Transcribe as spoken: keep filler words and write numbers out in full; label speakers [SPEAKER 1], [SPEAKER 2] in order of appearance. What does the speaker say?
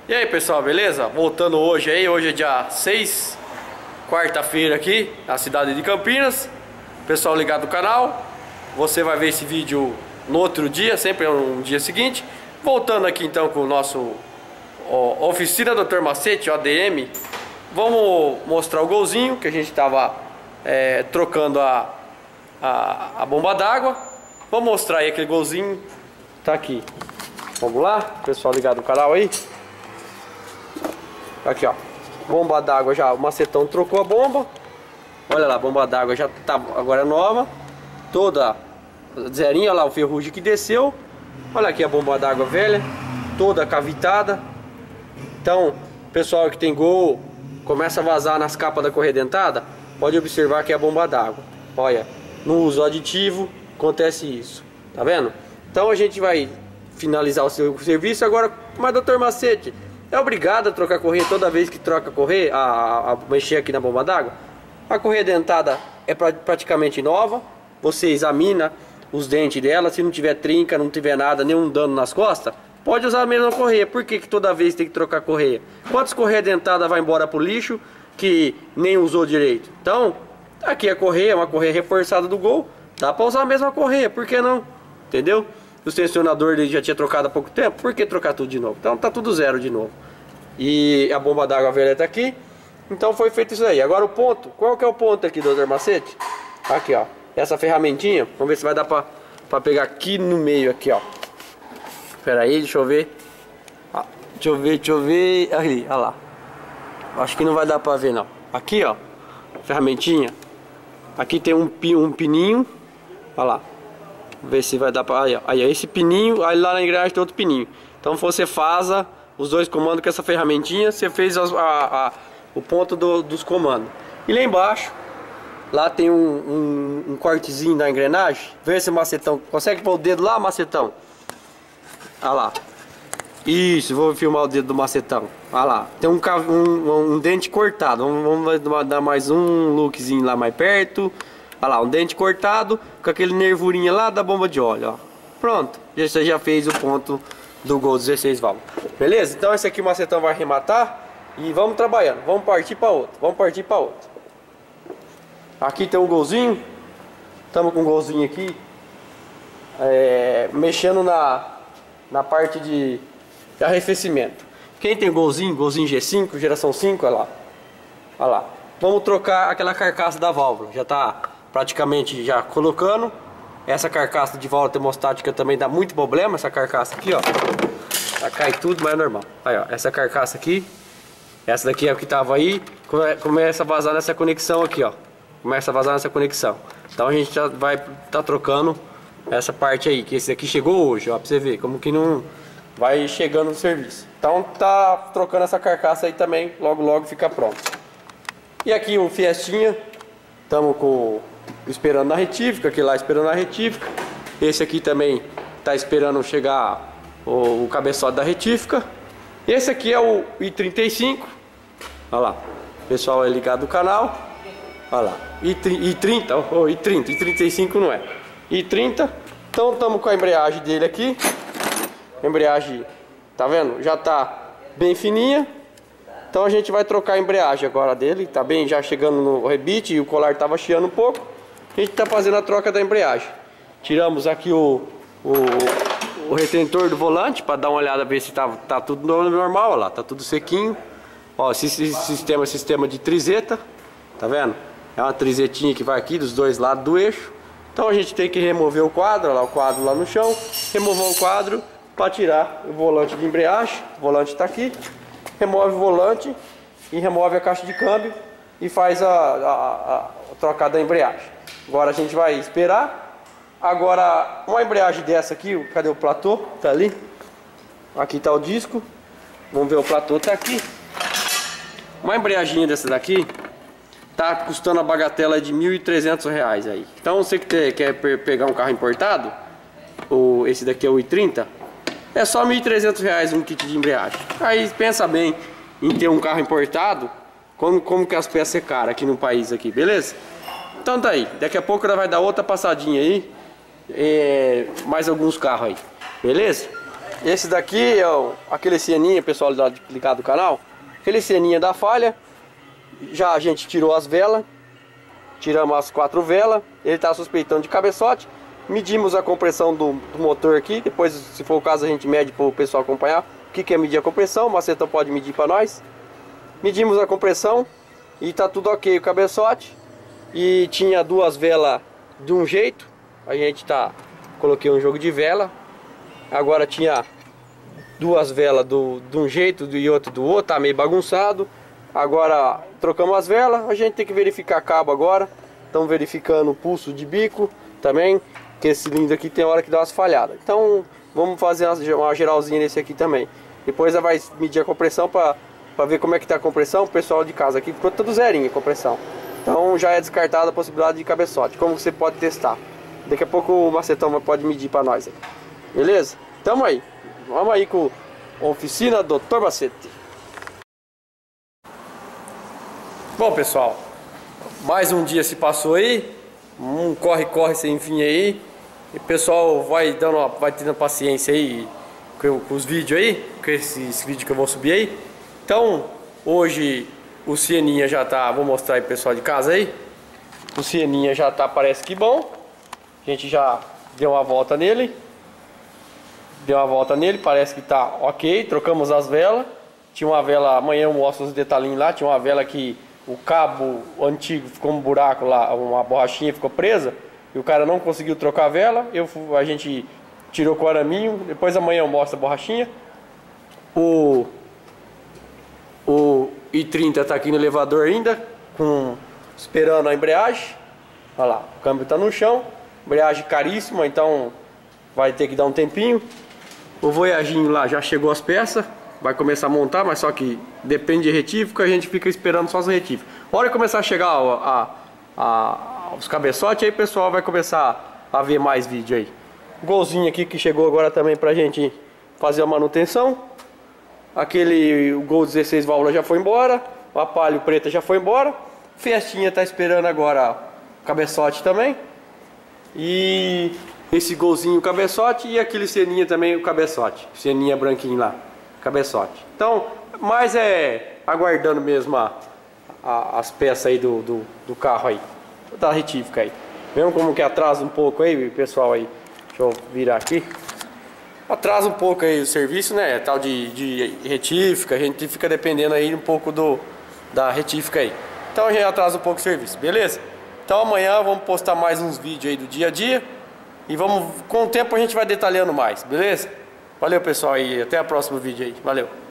[SPEAKER 1] E aí pessoal, beleza? Voltando hoje aí, hoje é dia seis, quarta-feira aqui, na cidade de Campinas. Pessoal ligado no canal, você vai ver esse vídeo no outro dia, sempre no dia seguinte. Voltando aqui então com o nosso ó, oficina doutor Macete, O D M. Vamos mostrar o golzinho que a gente estava é, trocando a, a, a bomba d'água. Vamos mostrar aí aquele golzinho, tá aqui. Vamos lá, pessoal ligado no canal aí. Aqui ó, bomba d'água já, o macetão trocou a bomba. Olha lá, a bomba d'água já tá agora nova, toda zerinha, olha lá o ferrugem que desceu. Olha aqui a bomba d'água velha, toda cavitada. Então, pessoal que tem gol, começa a vazar nas capas da correia dentada, pode observar que é a bomba d'água. Olha, no uso aditivo acontece isso, tá vendo? Então a gente vai finalizar o seu serviço agora. Mas doutor Macete, é obrigado a trocar a correia toda vez que troca a correia, a, a, a mexer aqui na bomba d'água? A correia dentada é pra, praticamente nova. Você examina os dentes dela, se não tiver trinca, não tiver nada, nenhum dano nas costas, pode usar a mesma correia. Por que que toda vez tem que trocar a correia? Quantas correias dentadas vai embora pro lixo que nem usou direito? Então, aqui a correia é uma correia reforçada do Gol, dá pra usar a mesma correia, por que não? Entendeu? O tensionador ele já tinha trocado há pouco tempo, por que trocar tudo de novo? Então tá tudo zero de novo. E a bomba d'água velha tá aqui. Então foi feito isso aí. Agora o ponto, qual que é o ponto aqui, doutor Macete? Aqui ó, essa ferramentinha, vamos ver se vai dar pra, pra pegar aqui no meio aqui ó. Espera aí, deixa eu ver. Ah, deixa eu ver, deixa eu ver. Aí, olha lá. Acho que não vai dar pra ver não. Aqui ó, ferramentinha. Aqui tem um, um pininho. Olha lá. Vamos ver se vai dar pra... Aí, ó. Aí, ó, esse pininho, aí lá na engrenagem tem outro pininho. Então você faz os dois comandos com essa ferramentinha. Você fez a, a, a, o ponto do, dos comandos. E lá embaixo, lá tem um, um, um cortezinho da engrenagem. Vê esse macetão. Consegue pôr o dedo lá, macetão? Olha lá. Isso, vou filmar o dedo do macetão. Olha lá. Tem um, um, um dente cortado. Vamos, vamos dar mais um lookzinho lá mais perto. Olha lá, um dente cortado com aquele nervurinha lá da bomba de óleo, ó. Pronto, você já fez o ponto do Gol dezesseis válvulas. Beleza? Então esse aqui o macetão vai arrematar e vamos trabalhando. Vamos partir para outro, vamos partir para outro. Aqui tem um golzinho. Estamos com um golzinho aqui. É, mexendo na, na parte de, de arrefecimento. Quem tem golzinho, golzinho G cinco, geração cinco, olha lá. Olha lá. Vamos trocar aquela carcaça da válvula. Já está praticamente já colocando. Essa carcaça de válvula termostática também dá muito problema. Essa carcaça aqui, ó, já cai tudo, mas é normal. Aí, ó, essa carcaça aqui, essa daqui é o que tava aí, come, começa a vazar nessa conexão aqui, ó. Começa a vazar nessa conexão. Então a gente já vai tá trocando essa parte aí, que esse aqui chegou hoje, ó, pra você ver como que não vai chegando no serviço. Então tá trocando essa carcaça aí também, logo logo fica pronto. E aqui o Fiestinha, estamos com esperando na retífica, aqui lá esperando na retífica. Esse aqui também está esperando chegar o, o cabeçote da retífica. Esse aqui é o I trinta e cinco. Olha lá, o pessoal é ligado no canal. Olha lá, I trinta, oh, I trinta, I trinta e cinco não é. I trinta. Então estamos com a embreagem dele aqui. A embreagem, tá vendo? Já está bem fininha. Então a gente vai trocar a embreagem agora dele. Tá bem já chegando no rebite e o colar estava chiando um pouco. A gente está fazendo a troca da embreagem. Tiramos aqui o, o, o retentor do volante para dar uma olhada, ver se tá, tá tudo normal. Ó lá, tá tudo sequinho. Ó, esse, esse sistema é sistema de trizeta. Tá vendo? É uma trizetinha que vai aqui dos dois lados do eixo. Então a gente tem que remover o quadro. Ó lá, o quadro lá no chão. Remover o quadro para tirar o volante de embreagem. O volante está aqui. Remove o volante e remove a caixa de câmbio e faz a, a, a trocada da embreagem. Agora a gente vai esperar. Agora uma embreagem dessa aqui, cadê o platô? Tá ali. Aqui tá o disco. Vamos ver, o platô tá aqui. Uma embreagem dessa daqui tá custando a bagatela de mil e trezentos reais aí. Então você que quer pegar um carro importado, ou esse daqui é o I trinta, é só mil e trezentos reais um kit de embreagem. Aí pensa bem em ter um carro importado, como, como que as peças é cara aqui no país aqui, beleza? Então tá aí, daqui a pouco ela vai dar outra passadinha aí, é, mais alguns carros aí, beleza? Esse daqui é o, aquele Sieninha, pessoal ligado do canal. Aquele Sieninha da falha. Já a gente tirou as velas. Tiramos as quatro velas. Ele está suspeitando de cabeçote. Medimos a compressão do, do motor aqui. Depois, se for o caso, a gente mede para o pessoal acompanhar o que, que é medir a compressão. O macetão pode medir para nós. Medimos a compressão e tá tudo ok o cabeçote. E tinha duas velas de um jeito. A gente tá coloquei um jogo de vela. Agora tinha duas velas do, de um jeito e outro do outro. Tá meio bagunçado. Agora trocamos as velas. A gente tem que verificar cabo agora. Estamos verificando o pulso de bico também. Que esse cilindro aqui tem hora que dá umas falhadas. Então vamos fazer uma geralzinha nesse aqui também. Depois ela vai medir a compressão para para ver como é que tá a compressão. O pessoal de casa aqui ficou tudo zerinho a compressão. Então já é descartada a possibilidade de cabeçote. Como você pode testar? Daqui a pouco o macetão pode medir para nós aí. Beleza? Tamo aí. Vamos aí com a oficina doutor Macete. Bom, pessoal, mais um dia se passou aí. Um corre-corre sem fim aí. E o pessoal vai dando uma, vai tendo paciência aí com, com os vídeos aí, com esse, esse vídeo que eu vou subir aí. Então, hoje o Sieninha já tá, vou mostrar aí pro pessoal de casa aí. O Sieninha já tá, parece que bom. A gente já deu uma volta nele. Deu uma volta nele, parece que tá ok. Trocamos as velas. Tinha uma vela, amanhã eu mostro os detalhinhos lá. Tinha uma vela que o cabo antigo ficou um buraco lá, uma borrachinha ficou presa. E o cara não conseguiu trocar a vela. Eu, a gente tirou com o araminho. Depois amanhã eu mostro a borrachinha. O... O i trinta tá aqui no elevador ainda, com, esperando a embreagem. Olha lá, o câmbio tá no chão. Embreagem caríssima, então vai ter que dar um tempinho. O Voyaginho lá já chegou as peças. Vai começar a montar, mas só que depende de retífico. A gente fica esperando só as retíficas. A hora que começar a chegar a, a, a, os cabeçotes, aí o pessoal vai começar a ver mais vídeo aí. O golzinho aqui que chegou agora também pra gente fazer a manutenção. Aquele, o Gol dezesseis válvulas já foi embora. O Apalio preta já foi embora. Festinha tá esperando agora o cabeçote também. E esse golzinho o cabeçote. E aquele Sieninha também o cabeçote. Sieninha branquinho lá, cabeçote. Então, mais é aguardando mesmo a, a, as peças aí do, do, do carro aí, da retífica aí. Vemos como que atrasa um pouco aí, pessoal aí. Deixa eu virar aqui. Atrasa um pouco aí o serviço, né? Tal de, de retífica, a gente fica dependendo aí um pouco do, da retífica aí. Então a gente atrasa um pouco o serviço, beleza? Então amanhã vamos postar mais uns vídeos aí do dia a dia. E vamos, com o tempo a gente vai detalhando mais, beleza? Valeu, pessoal, e até o próximo vídeo aí. Valeu!